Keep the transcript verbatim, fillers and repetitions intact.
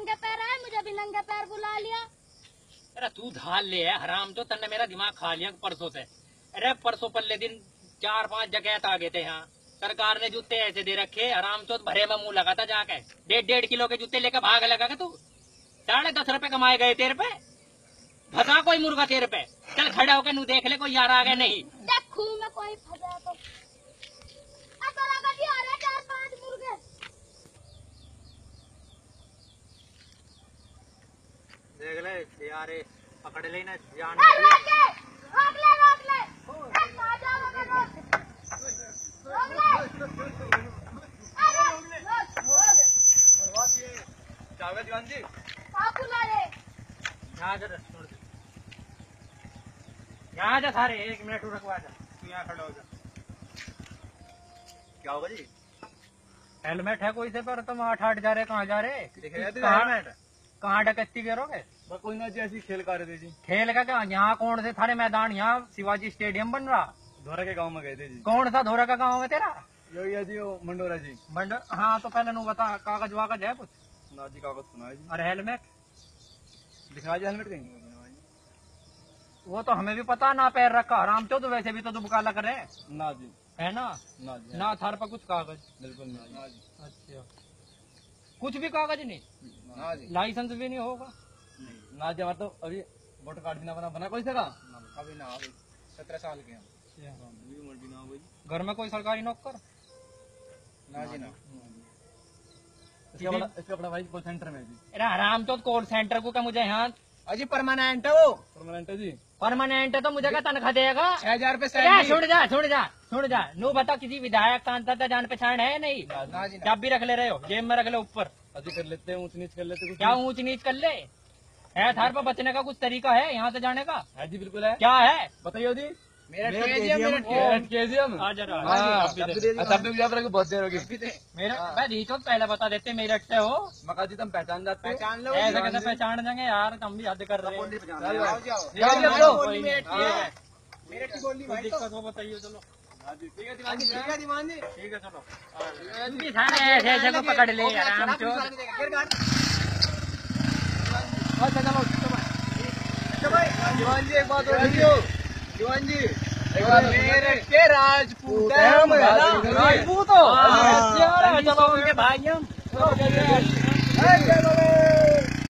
नंगे पैर आए, मुझे भी नंगे पैर बुला लिया। अरे तू धाल ले है हराम, तो तन्ने मेरा दिमाग खा लिया परसों से। अरे परसों पल्ले दिन चार पांच जगह आ गए थे यहाँ, सरकार ने जूते ऐसे दे रखे, आराम चौथ भरे में मुंह लगा था जाके, डेढ़ डेढ़ किलो के जूते लेकर भाग लगा तू। साढ़े दस रुपए कमाए गए तेरे पे, फंसा कोई मुर्गा तेरे पे। चल खड़े होकर नू देख ले कोई यार आ गया नहीं। देखू मैं कोई फंसा तो आ रहे चार पांच मुर्गे। देख ले यार पकड़ ले ना जान। रोक ले रोक ले रोक ले दीवान जी यहाँ जा सारे, एक मिनट रखवा जा, तू यहाँ खड़ा हो जा। क्या होगा जी? हेलमेट है कोई से पर तुम आठ आठ जा रहे, कहाँ जा रहे? हेलमेट कहाँ डकैती करोगे? कोई ना जी ऐसी खेल कर रहे थे जी। खेल का क्या? यहाँ कौन से थारे मैदान, यहाँ शिवाजी स्टेडियम बन रहा। धोरा के गांव में गए थे जी। कौन सा धोरा का गांव है तेरा? यही है जी, वो मंडोरा जी। मंडोर? हाँ तो पहले नू बता, कागज वागज है कुछ? ना जी कागज सुना है जी। और हेलमेट दिखा जी हेलमेट कहीं? वो तो हमें भी पता ना, पैर रखा आराम चो, तो वैसे भी तो दुबका लग रहे हैं। ना जी है ना? ना जी ना थार पर कुछ कागज? बिल्कुल ना जी। अच्छा कुछ भी कागज नहीं? ना जी। लाइसेंस भी नहीं होगा? ना जी हमारा तो अभी वोटर कार्ड भी ना बना बना कोई सका अभी ना, सत्रह साल के हैं। घर में कोई सरकारी नौकर? ना जी ना। इसका अपना भाई कॉल सेंटर में जी। अरे आराम तो कॉल सेंटर को क्या मुझे यहाँ? अजी परमानेंट है वो। परमानेंट है जी। परमानेंट है तो मुझे क्या तनख्वाह देगा? छह हजार रूपए सुन जा सुन जा सुन जा नू बता, किसी विधायक का जान पहचान है नहीं? जब भी रख ले रहे हो, जेब में रख ले ऊपर। अजी कर लेते हैं, ऊंच नीच कर लेते हैं। क्या ऊंच नीच कर ले? है थार पर बचने का कुछ तरीका है यहाँ से जाने का? है जी बिल्कुल है। क्या है बताइए जी। मेरा बहुत देर होगी मेरा। मैं दी तो पहले बता देते मेरठ से हो। मका जी तुम पहचान जाते? पहचान लो। ऐसे कैसे पहचान जाएंगे यार, तुम भी हद कर रहे हो। दिक्कत हो बताइए चलो। ठीक है दीवान जी, ठीक है दीवान जी, ठीक है चलो। ऐसे ऐसे को पकड़ ले आराम से। अच्छा चलो दीवान जी एक बात और दीवान जी, मेरठ के राजपूत है हम। राजपूत हो? चलो उनके भाई हम।